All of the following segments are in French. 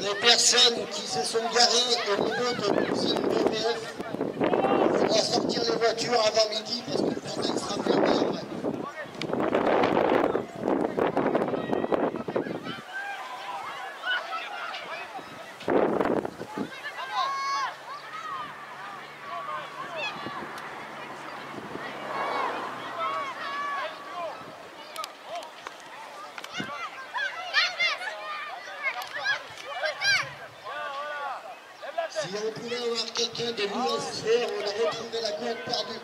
les personnes qui se sont garées au niveau de l'usine BVF, il faudra sortir les voitures avant midi parce que le bordel sera fermé après. Si on pouvait avoir quelqu'un de l'USR, on aurait retrouvé la courbe perdue.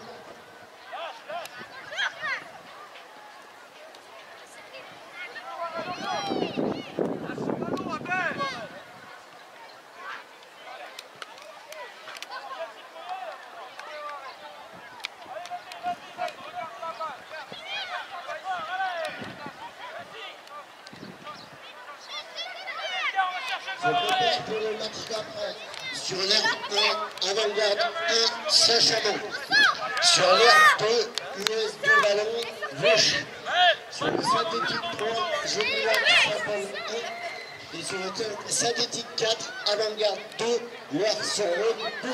Se prépare pour le match d'après. Sur l'herbe 1, avant-garde 1, Saint-Chamond. Sur l'herbe 2, US2 Ballon, gauche. Sur le synthétique 3, Général Saint-Paul 1. Et sur le synthétique 4, avant-garde 2, Loire sur route 2.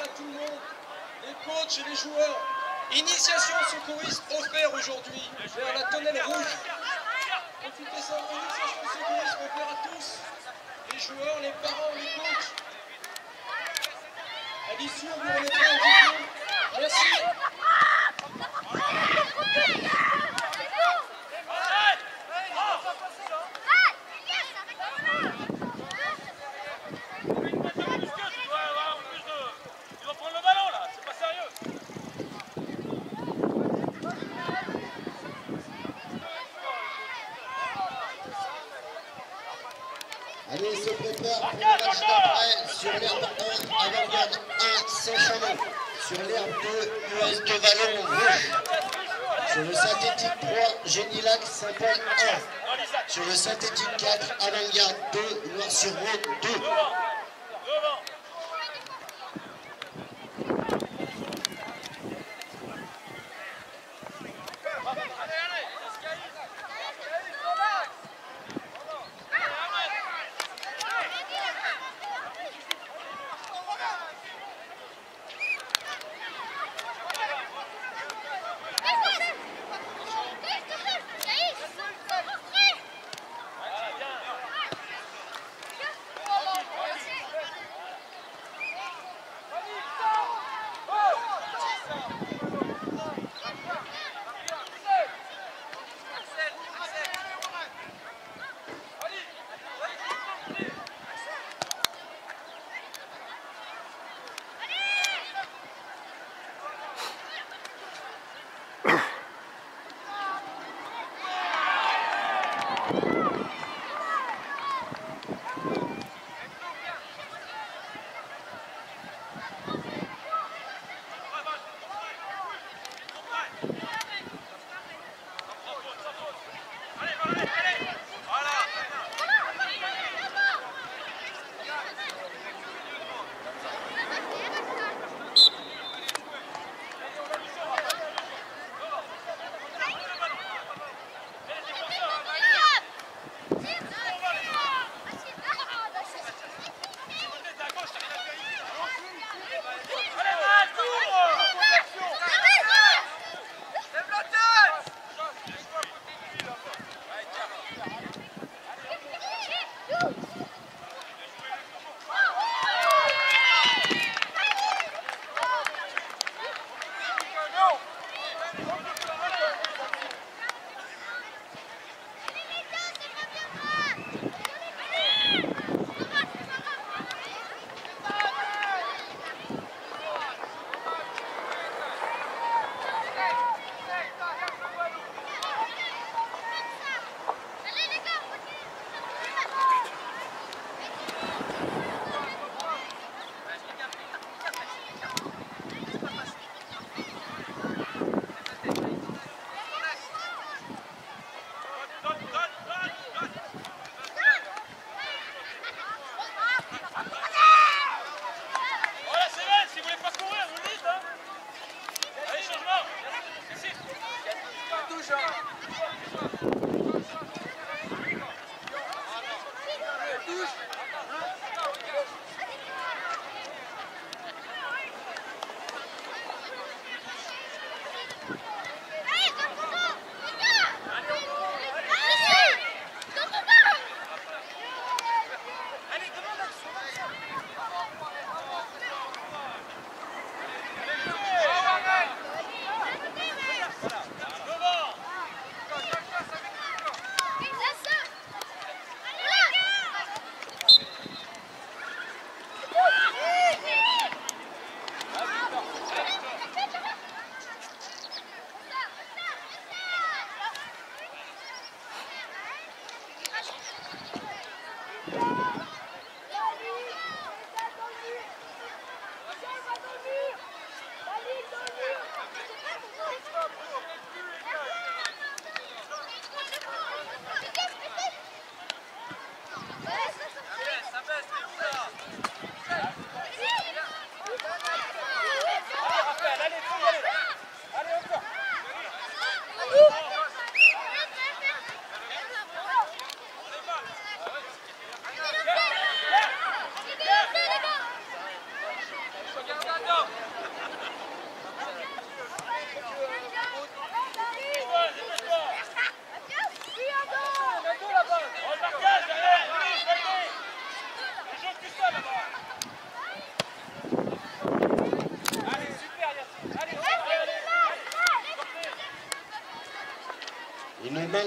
tout le monde, les coachs et les joueurs. Initiation secouriste offerte aujourd'hui vers la tonnelle rouge. Profitez ça, initiation secouriste offerte à tous, les joueurs, les parents, les coachs. À l'issue, on vous remettra un diplôme. Merci. Allez, il se prépare pour le match d'après sur l'herbe 1, Avant-Garde 1, Saint-Chamond. Sur l'herbe 2, US de Vallon, rouge. Sur le synthétique 3, Génilac, Saint-Paul 1. Sur le synthétique 4, Avant-Garde 2, Noir-sur-Rhône 2.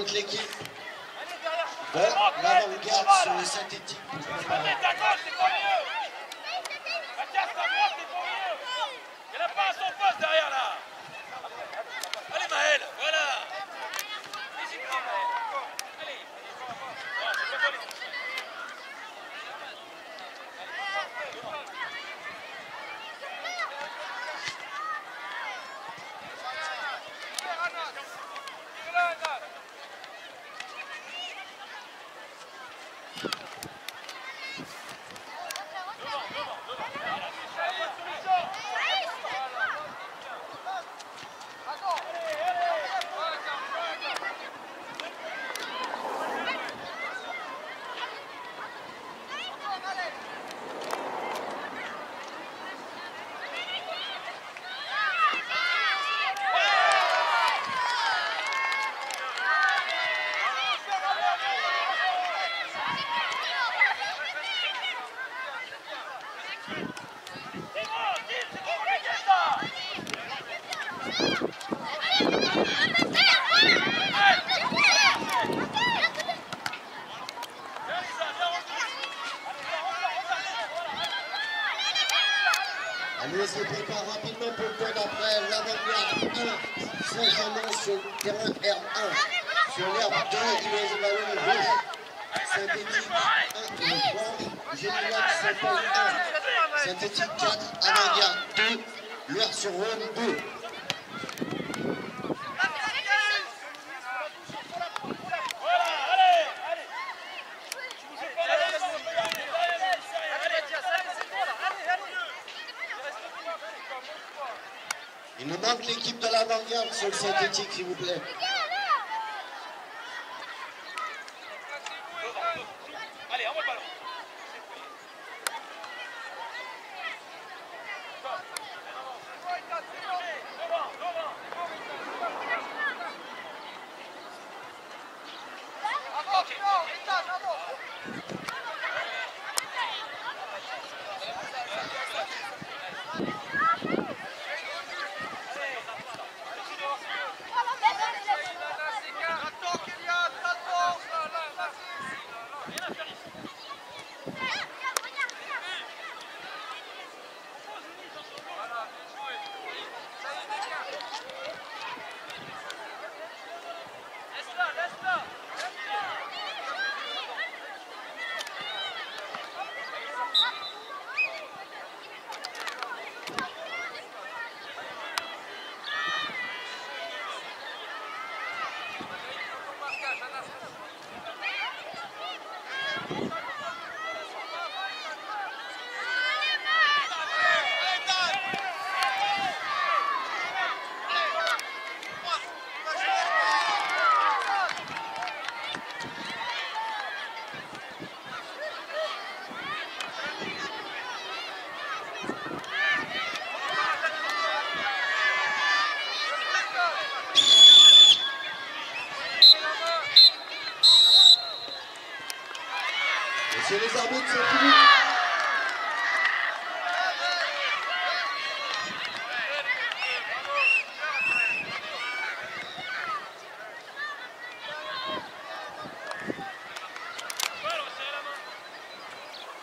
manque l'équipe de l'avant-garde sur le synthétique. Mathias, ta gauche, c'est pas mieux. Mathias, ta droite, c'est pas mieux. Il n'y en a pas à son poste derrière là. Allez Maël, voilà. N'hésite pas Maël. Allez. Non, c'est pas bon. Allez, se prépare rapidement pour le tour d'après. L'avant-garde 1, Saint-Germain sur le terrain R1. Sur l'herbe 2, il met le ballon rouge. Synthétique 1, et 3, Génial Saint-Paul 1. Synthétique 4, avant-garde 2, l'air sur Rome 2. Il nous manque l'équipe de l'avant-garde sur le synthétique, s'il vous plaît. Allez, envoie le ballon. Messieurs les arbitres, c'est fini.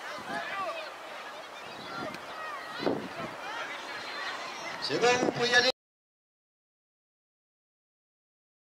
C'est bon, vous pouvez y aller.